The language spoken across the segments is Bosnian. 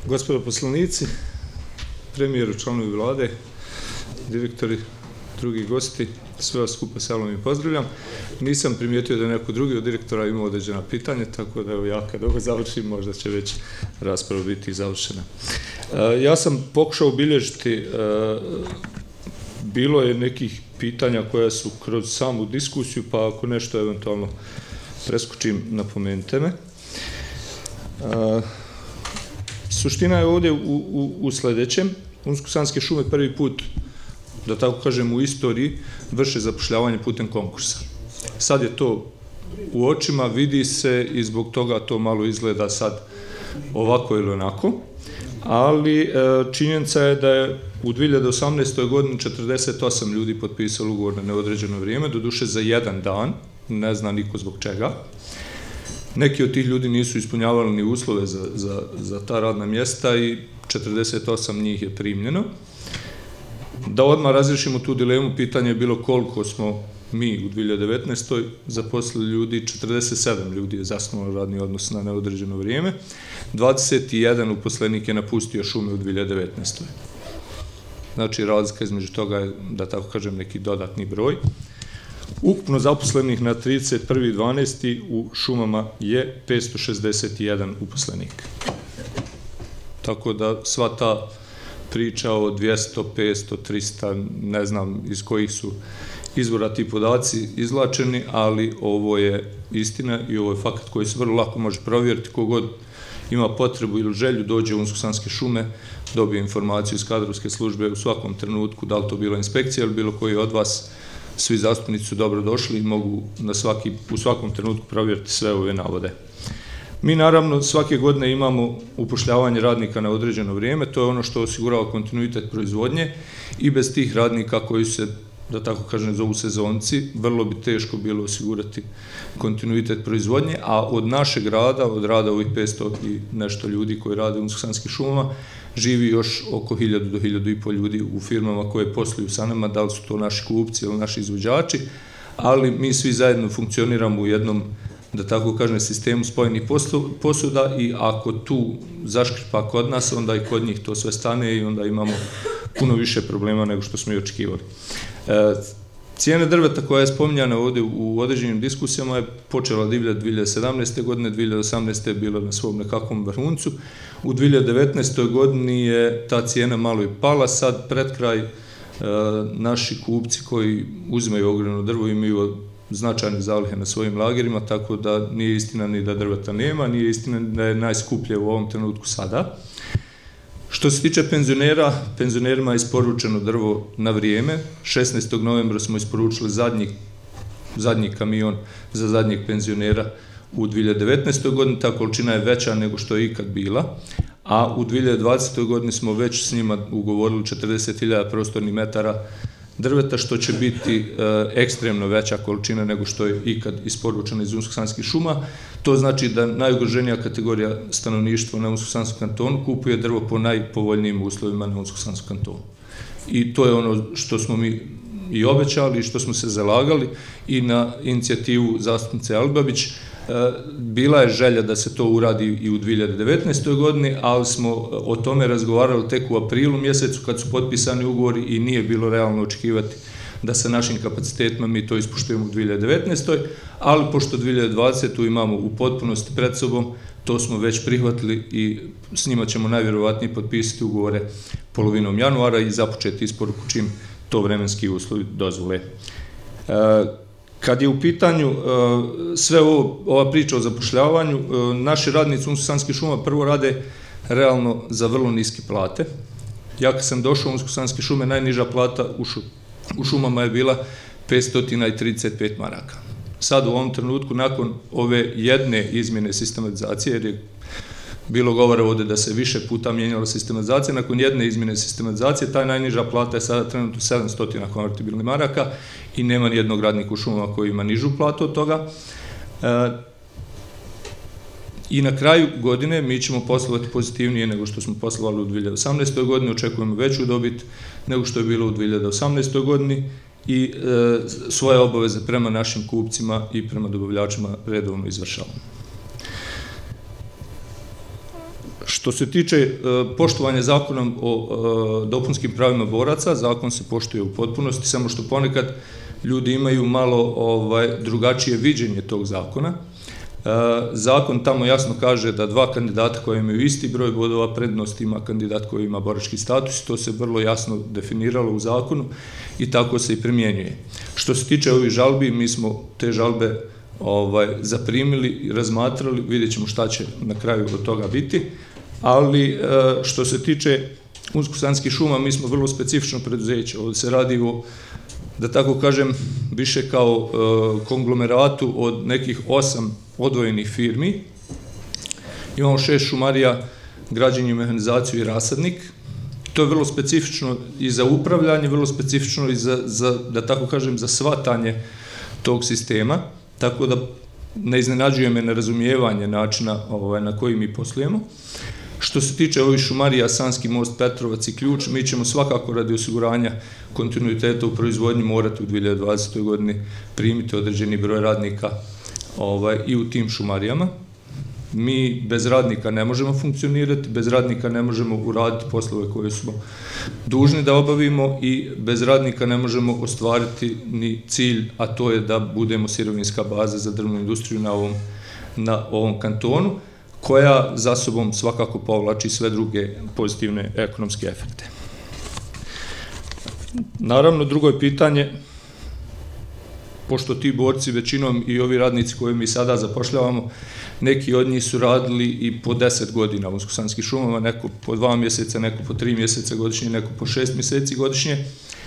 Gospodo poslanici, premijeru, članovi vlade, direktori, drugi gosti, sve vas skupa sa mnom i pozdravljam. Nisam primijetio da je neko drugi od direktora imao određena pitanja, tako da evo ja kad ovo završim, možda će već rasprava biti završena. Ja sam pokušao obilježiti, bilo je nekih pitanja koja su kroz samu diskusiju, pa ako nešto eventualno preskočim, napomenite me. Suština je ovdje u sljedećem. Unsko-sanske šume prvi put, da tako kažem, u istoriji vrše zapošljavanje putem konkursa. Sad je to u očima, vidi se i zbog toga to malo izgleda sad ovako ili onako, ali činjenica je da je u 2018. godini 48 ljudi potpisalo ugovor na neodređeno vrijeme, doduše za jedan dan, ne zna niko zbog čega. Neki od tih ljudi nisu ispunjavali ni uslove za ta radna mjesta i 48 njih je primljeno. Da odmah razriješimo tu dilemu, pitanje je bilo koliko smo mi u 2019. zaposlili ljudi, 47 ljudi je zasnovalo radni odnos na neodređeno vrijeme, 21 uposlenik je napustio šume u 2019. Znači razlika između toga je, da tako kažem, neki dodatni broj. Ukupno zaposlenih na 31.12. u šumama je 561 uposlenik. Tako da sva ta priča o 200, 500, 300, ne znam iz kojih su izvora ti podaci izvlačeni, ali ovo je istina i ovo je fakat koji se vrlo lako može provjeriti. Kogod ima potrebu ili želju dođe u Unsko-sanske šume, dobije informaciju iz kadrovske službe u svakom trenutku, da li to bila inspekcija ili bilo koji od vas. Svi zastupnici su dobro došli i mogu u svakom trenutku provjeriti sve ove navode. Mi naravno svake godine imamo upošljavanje radnika na određeno vrijeme, to je ono što osigurava kontinuitet proizvodnje i bez tih radnika koji se, da tako kažem, zovu sezonci, vrlo bi teško bilo osigurati kontinuitet proizvodnje, a od našeg rada, od rada ovih 500 i nešto ljudi koji rade u Unsko-sanskim šumama, živi još oko 1000 do 1500 ljudi u firmama koje posluju sa nama, da li su to naši kupci ili naši izvođači, ali mi svi zajedno funkcioniramo u jednom, da tako kažem, sistemu spojenih posuda i ako tu zaškrpa kod nas, onda i kod njih to sve stane i onda imamo puno više problema nego što smo i očekivali. Cijene drveta koja je spominjana ovdje u određenim diskusijama je počela divljati 2017. godine, 2018. je bila na svom nekakvom vrhuncu. U 2019. godini je ta cijena malo i pala, sad pred kraj naši kupci koji uzimaju ogrjevno drvo imaju značajne zalihe na svojim lagerima, tako da nije istina ni da drveta nema, nije istina da je najskuplje u ovom trenutku sada. Što se tiče penzionera, penzionerima je isporučeno drvo na vrijeme. 16. novembra smo isporučili zadnji kamion za zadnjeg penzionera u 2019. godini, ta količina je veća nego što je ikad bila, a u 2020. godini smo već s njima ugovorili 40.000 prostornih metara drveta, što će biti ekstremno veća količina nego što je ikad isporučena iz Unsko-sanskih šuma. To znači da najugroženija kategorija stanovništva na Unsko-sanskom kantonu kupuje drvo po najpovoljnijim uslovima na Unsko-sanskom kantonu. I to je ono što smo mi i obećali i što smo se zalagali i na inicijativu zastupnice Alibabić. Bila je želja da se to uradi i u 2019. godini, ali smo o tome razgovarali tek u aprilu mjesecu kad su potpisani ugovori i nije bilo realno očekivati da sa našim kapacitetima mi to ispoštujemo u 2019. Ali pošto 2020. imamo u potpunosti pred sobom, to smo već prihvatili i s njima ćemo najvjerovatnije potpisati ugovore polovinom januara i započeti isporuku čim to vremenski uslovi dozvole. Kad je u pitanju sve ova priča o zapošljavanju, naši radnici Unsko-sanskih šuma prvo rade realno za vrlo niske plate. Ja kad sam došao u Unsko-sanske šume, najniža plata u šumama je bila 535 maraka. Sad u ovom trenutku, nakon ove jedne izmjene sistematizacije, jer je bilo govora ovdje da se više puta mijenjala sistematizacija, nakon jedne izmjene sistematizacije, ta najniža plata je sada trenutno 700 konvertibilnih maraka i nema nijednog radnika u šumama koji ima nižu platu od toga. I na kraju godine mi ćemo poslovati pozitivnije nego što smo poslovali u 2018. godini, očekujemo veću dobit nego što je bilo u 2018. godini i svoje obaveze prema našim kupcima i prema dobavljačima redovno izvršavamo. Što se tiče poštovanja zakonom o dopunskim pravima boraca, zakon se poštuje u potpunosti, samo što ponekad ljudi imaju malo drugačije viđenje tog zakona. Zakon tamo jasno kaže da dva kandidata koji imaju isti broj bodova prednost ima kandidat koji ima borački status, to se vrlo jasno definiralo u zakonu i tako se i primjenjuje. Što se tiče ovih žalbi, mi smo te žalbe zaprimili i razmatrali, vidjet ćemo šta će na kraju od toga biti, ali što se tiče Unsko-sanskih šuma, mi smo vrlo specifično preduzeće. Ovdje se radi o, da tako kažem, više kao konglomeratu od nekih 8 odvojenih firmi. Imamo 6 šumarija, građenje, mehanizaciju i rasadnik. To je vrlo specifično i za upravljanje, vrlo specifično i za, da tako kažem, za shvatanje tog sistema, tako da ne iznenađuje me nerazumijevanje načina na koji mi poslujemo. Što se tiče ovih šumarija, Sanski most, Petrovac i Ključ, mi ćemo svakako radi osiguranja kontinuiteta u proizvodnji morati u 2020. godini primiti određeni broj radnika i u tim šumarijama. Mi bez radnika ne možemo funkcionirati, bez radnika ne možemo uraditi poslove koje smo dužni da obavimo i bez radnika ne možemo ostvariti ni cilj, a to je da budemo sirovinska baza za drvnu industriju na ovom kantonu, koja za sobom svakako povlači sve druge pozitivne ekonomske efekte. Naravno, drugo je pitanje, pošto ti borci većinom i ovi radnici koje mi sada zapošljavamo, neki od njih su radili i po 10 godina u Unsko-sanskim šumama, neko po 2 mjeseca, neko po 3 mjeseca godišnje, neko po 6 mjeseci godišnje.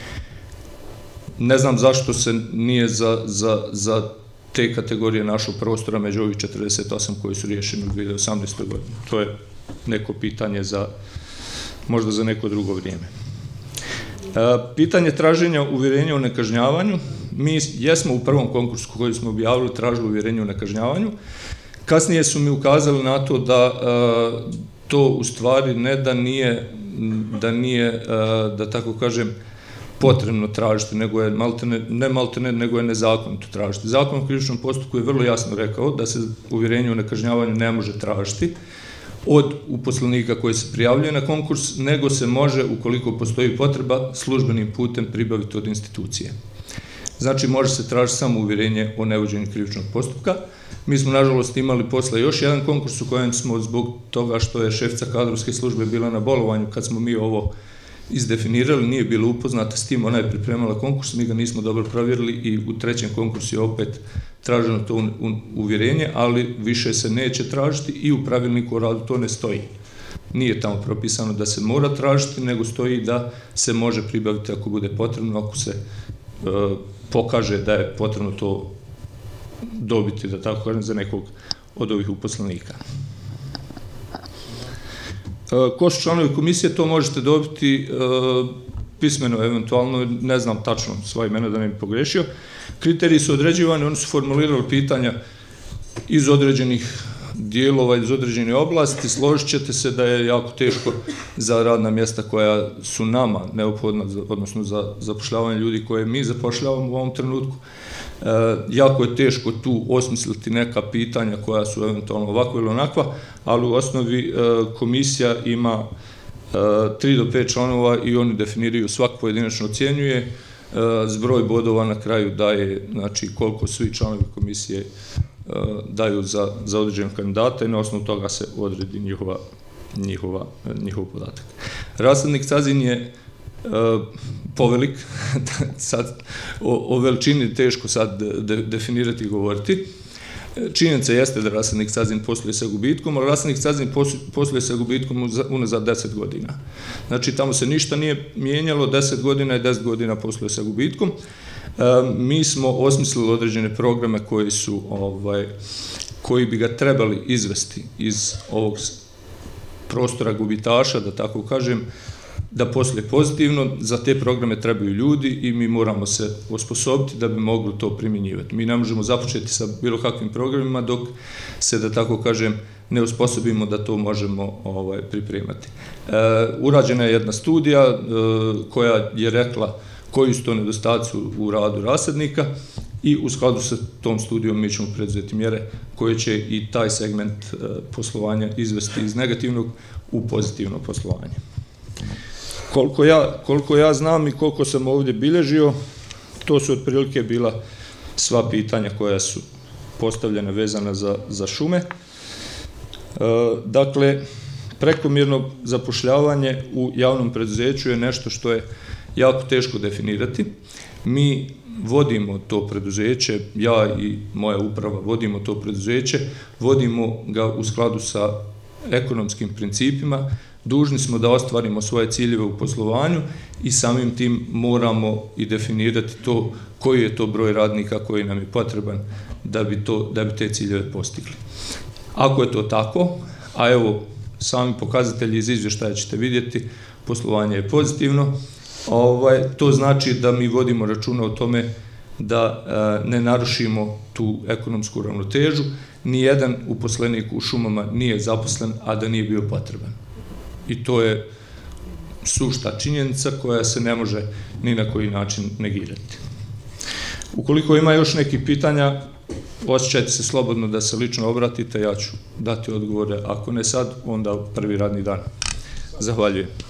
Ne znam zašto se nije za te kategorije našo prostora među ovih 48 koji su riješeni u 2018. godini. To je neko pitanje možda za neko drugo vrijeme. Pitanje traženja uvjerenja o nekažnjavanju. Mi jesmo u prvom konkursu koji smo objavili tražili uvjerenje o nekažnjavanju. Kasnije su mi ukazali na to da to u stvari ne da nije, da tako kažem, potrebno tražiti, nego je nego je nezakonito tražiti. Zakon o krivičnom postupku je vrlo jasno rekao da se uvjerenje o nekažnjavanju ne može tražiti od uposlenika koji se prijavljuje na konkurs, nego se može, ukoliko postoji potreba, službenim putem pribaviti od institucije. Znači, može se tražiti samo uvjerenje o nevođenju krivičnog postupka. Mi smo, nažalost, imali posle još jedan konkurs u kojem smo, zbog toga što je šefica kadrovske službe bila na bolovanju, kad smo mi ovo izdefinirali, nije bila upoznata s tim, ona je pripremala konkurs, mi ga nismo dobro provjerili i u trećem konkursu je opet traženo to uvjerenje, ali više se neće tražiti i u pravilniku o radu to ne stoji. Nije tamo propisano da se mora tražiti, nego stoji da se može pribaviti ako bude potrebno, ako se pokaže da je potrebno to dobiti, da tako kažem, za nekog od ovih uposlenika. Ko su članovi komisije, to možete dobiti pismeno, eventualno, ne znam tačno sva imena da ne bi pogrešio. Kriteriji su određivani, oni su formulirali pitanja iz određenih dijelova, iz određene oblasti. Složit ćete se da je jako teško za radna mjesta koja su nama neophodna, odnosno za zapošljavanje ljudi koje mi zapošljavamo u ovom trenutku. Jako je teško tu osmisliti neka pitanja koja su eventualno ovakva ili onakva, ali u osnovi komisija ima 3 do 5 članova i oni definiraju, svak pojedinačno ocjenjuje, zbroj bodova na kraju daje, znači koliko svi članovi komisije daju za određenog kandidata i na osnovu toga se odredi njihov podatak. Rasadnik Cazin je povelik, sad o veličini teško sad definirati i govoriti. Činjenica jeste da Rasadnik Cazin posluje sa gubitkom, ali Rasadnik Cazin posluje sa gubitkom unazad 10 godina. Znači, tamo se ništa nije mijenjalo, 10 godina i 10 godina posluje sa gubitkom. Mi smo osmislili određene programe koji bi ga trebali izvesti iz ovog prostora gubitaša, da tako kažem, da posluje pozitivno. Za te programe trebaju ljudi i mi moramo se osposobiti da bi mogli to primjenjivati. Mi ne možemo započeti sa bilo kakvim programima dok se, da tako kažem, ne osposobimo da to možemo pripremati. Urađena je jedna studija koja je rekla koji su to nedostaci u radu rasadnika i u skladu sa tom studijom mi ćemo preduzeti mjere koje će i taj segment poslovanja izvesti iz negativnog u pozitivno poslovanje. Koliko ja znam i koliko sam ovdje bilježio, to su otprilike bila sva pitanja koja su postavljena vezana za šume. Dakle, prekomjerno zapošljavanje u javnom preduzeću je nešto što je jako teško definirati. Mi vodimo to preduzeće, ja i moja uprava vodimo to preduzeće, vodimo ga u skladu sa ekonomskim principima, dužni smo da ostvarimo svoje ciljeve u poslovanju i samim tim moramo i definirati to koji je to broj radnika koji nam je potreban da bi te ciljeve postigli. Ako je to tako, a evo sami pokazatelji iz izvještaja ćete vidjeti, poslovanje je pozitivno, to znači da mi vodimo računa o tome da ne narušimo tu ekonomsku ravnotežu. Nijedan uposlenik u šumama nije zaposlen, a da nije bio potreban. I to je sušta činjenica koja se ne može ni na koji način negirati. Ukoliko ima još nekih pitanja, osjećajte se slobodno da se lično obratite, ja ću dati odgovore, ako ne sad, onda prvi radni dan. Zahvaljujem.